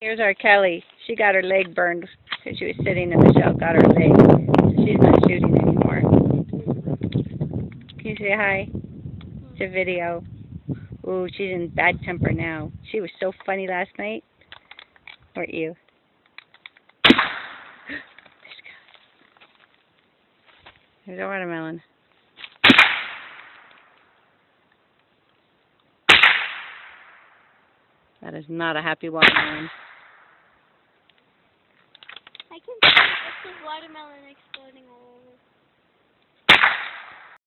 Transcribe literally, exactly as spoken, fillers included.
Here's our Kelly. She got her leg burned because she was sitting in the shell. Got her leg. So she's not shooting anymore. Can you say hi? It's a video. Ooh, she's in bad temper now. She was so funny last night. Weren't you? There's a watermelon. That is not a happy watermelon. I can see this is watermelon exploding all over.